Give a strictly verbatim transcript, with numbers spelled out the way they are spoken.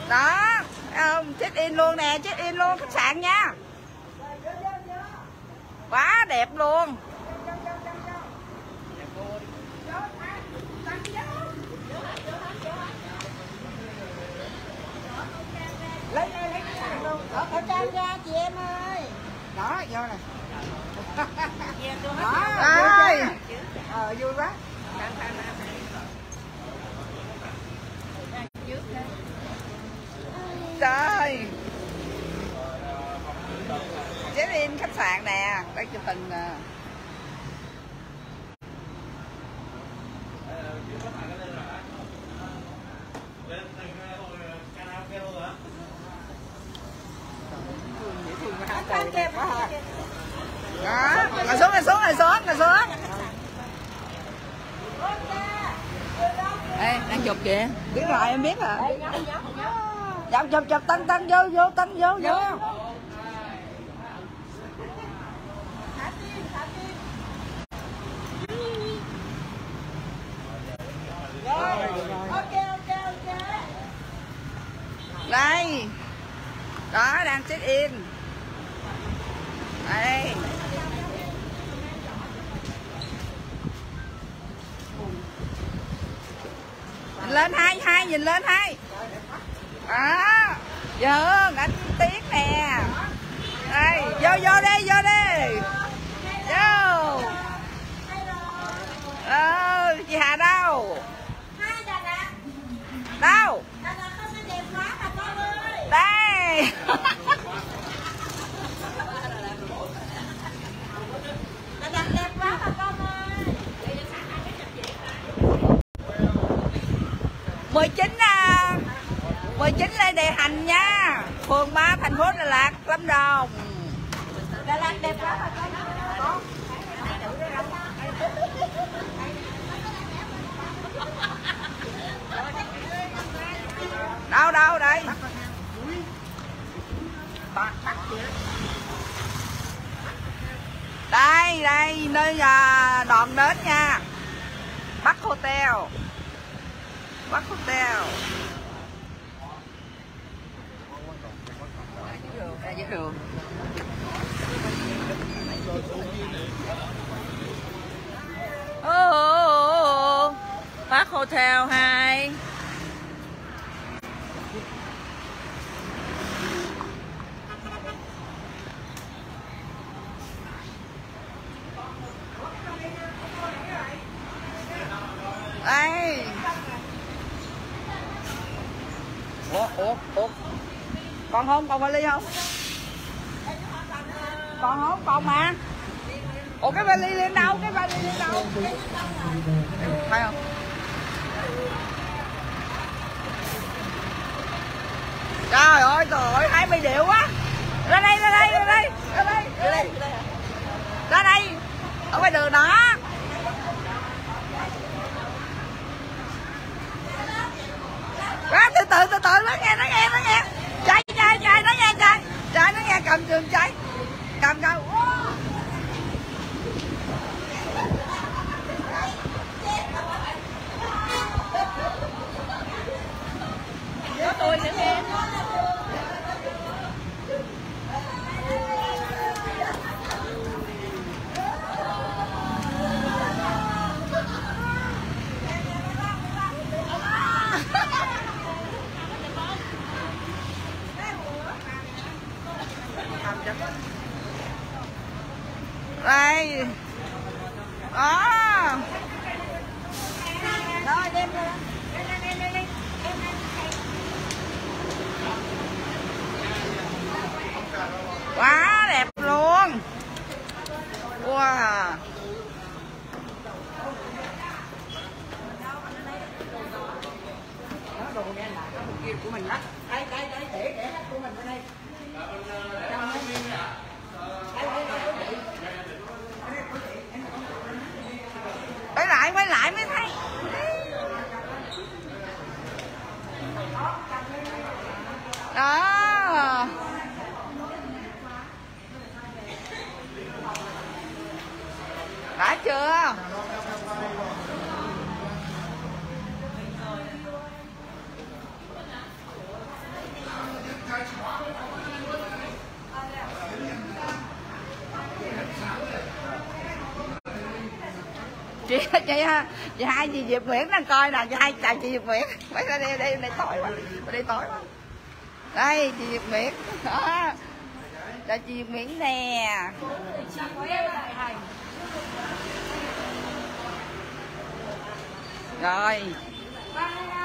Đó, không? Check in luôn nè, check in luôn khách sạn nha. Quá đẹp luôn. Lấy lấy lấy khách sạn luôn. Ở khẩu trang ra chị em ơi. Đó, vô nè. Đó, ơi. Ờ vui quá. Trời. Check in khách sạn nè, đây chụp hình nè. Đó, ngồi xuống, ngồi xuống, ngồi xuống, ngồi xuống. Ê, đang chụp kìa. Biết rồi, em biết rồi. Chụp, chụp, chụp, tăng, tăng, vô, vô, tăng, vô, vô. Đây. Đó, đang check in. Đây. Nhìn lên hai, hai, nhìn lên hai. Đó. Giờ anh Tiến nè. Đây, vô vô đi, vô đi. Vô. Ờ, chị Hà đâu? Đâu? Đây. mười chín à, mười chín Lê Đại Hành nha, phường ba thành phố Đà Lạt, Lâm Đồng. Đà Lạt đẹp quá mà con. Đâu đâu đây? Đây đây nơi à, đoàn đến nha. Bắc Hotel. Bắc Hotel. Đây dưới đường. Oh, Bắc Hotel hai. Đây. Ủa, ủa, ủa. Còn không? Còn vali không? Còn không? Còn mà. Ủa cái vali lên đâu? Cái vali lên đâu? Thấy không? Trời ơi, trời ơi, hai mươi điệu quá. Ra đây, ra đây, ra đây. Ra đây, ra đây. Ra đây. Ở ngoài đường đó. Quá, từ từ từ từ nó nghe nó nghe nó nghe chạy chạy chạy nó nghe chạy chạy nó nghe cầm trường chạy cầm cầu có tôi nữa nghe. Đây. Đó. Rồi đem lên. Quá đẹp luôn. Wow. Đó đồ nghe là cái kia của mình đó. Đây đây đây để để của mình ở đây. Quay lại quay lại mới thấy. Đó. Đã chưa? chị chị ha, chị hai chị Diệp Nguyễn đang coi nè, chị hai chào chị Diệp Nguyễn, mấy ra đây đây đây tối quá, đây tối quá. Đây chị Diệp Nguyễn đó, là chị Diệp Nguyễn nè. Rồi